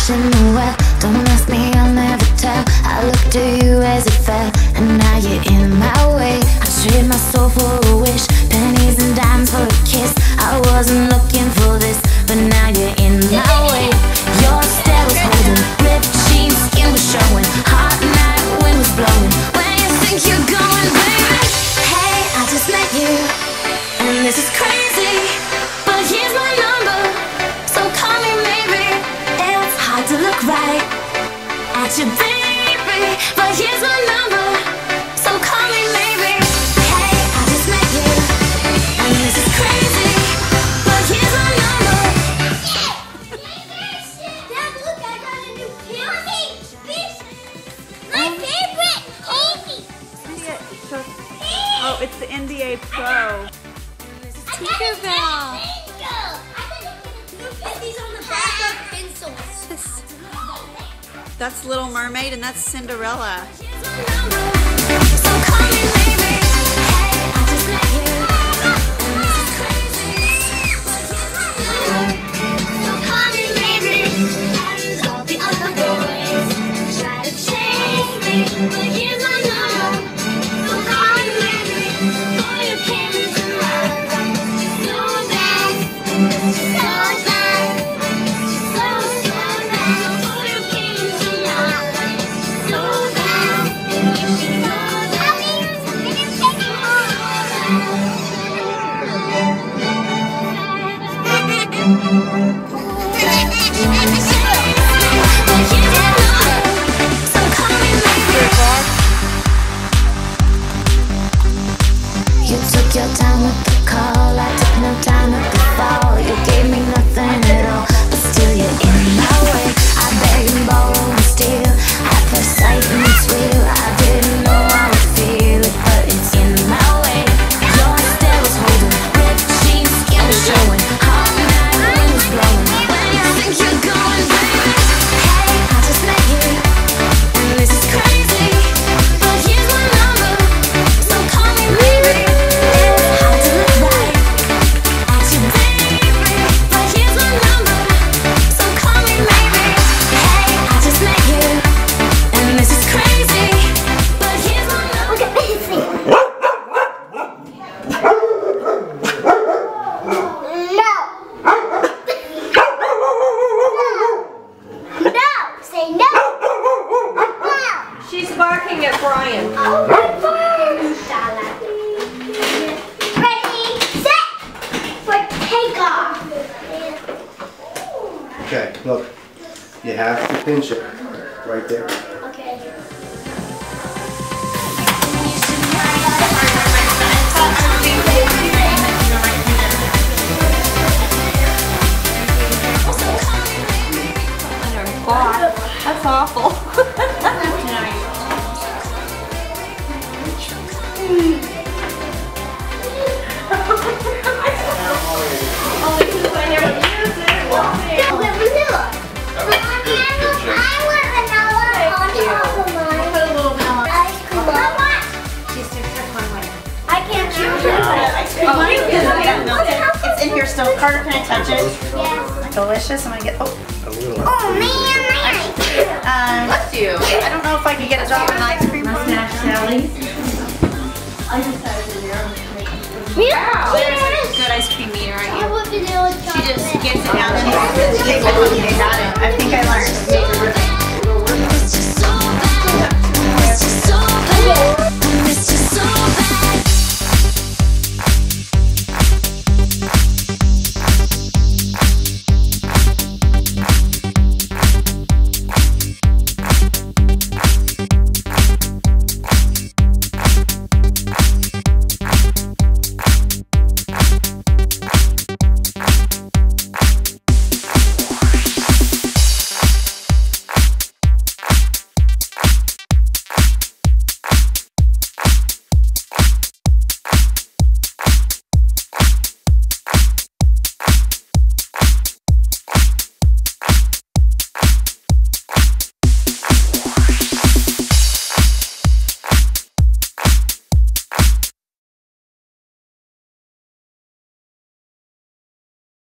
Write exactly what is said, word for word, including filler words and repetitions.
wishing well. Don't ask me, I'll never tell. I looked at you as it fell, and now you're in my way. I trade my soul for a wish, pennies and dimes for a kiss. I wasn't looking for this, but now you're in my way. Your stare was holding, ripped jeans, skin was showing. Hot night, wind was blowing. Where you think you're going, baby? Hey, I just met you, and this is crazy, but here's my number, so call me maybe. It's hard to look right at you, baby, but here's my number, so call me maybe. Hey, I just met you, and this is crazy, but here's my number. Dad, look, I got a new candy. Fish. My favorite candy. Oh, it's the N B A Pro. Tinkerbell. These on the back of pencils. That's Little Mermaid and that's Cinderella. So call me maybe. Hey, I just met you, and this is crazy. So call me maybe. All the other boys try to chase me, but here's my number. So call me maybe. For your parents and love. So bad, so bad, so so bad. For your parents and love. So bad, you should know that. So call me maybe. You took your time with the call, I took no time with the fall. You gave me nothing at all, but still you're in my way. I beg and borrow and steal, at first sight and it's real. I didn't know I would feel it, but it's in my way. Your stare was holding, ripped jeans, skin was showing. Hot night, wind was blowing. Where you think you're going, baby? Hey, I just met you, and this is crazy, but here's my number, so call me maybe. It's hard to look right at you, baby, but here's my number, so call me maybe. Hey, I just met you, and this is crazy, but here's my number. Look at this thing. No. No. Say no. No. She's barking at Brian. Oh, my God. Ready, set, for takeoff. Okay, look. You have to pinch it right there. Okay. God, that's awful. Only because I never use it. No, but vanilla. I want vanilla on top of mine. Put a little vanilla. Ice cream. I want. She's too strict one way. I can't choose it. Oh, you can get melted. It's in here still. Carter, can I touch it? Yes. Delicious. I'm gonna get. Oh, A little. Oh man, man. um, Bless you. I don't know if I can get a drop of ice cream. Mustache Sally. Yeah. There's a good ice cream meter right I here. want vanilla She chocolate. just gets it down.